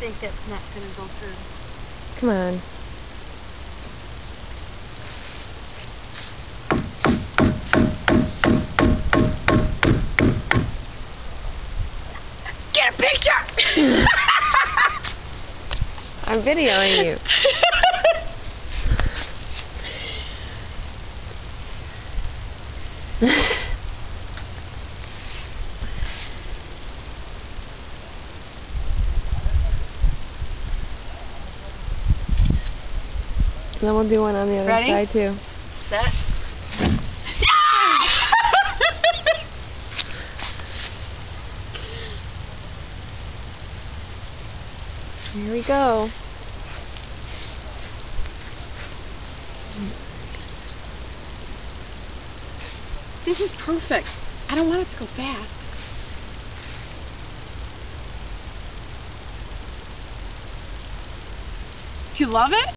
think that's not going to go through. Come on. Get a picture! I'm videoing you. Then we'll do one on the other Ready? side too. Set. Here we go. This is perfect. I don't want it to go fast. Do you love it?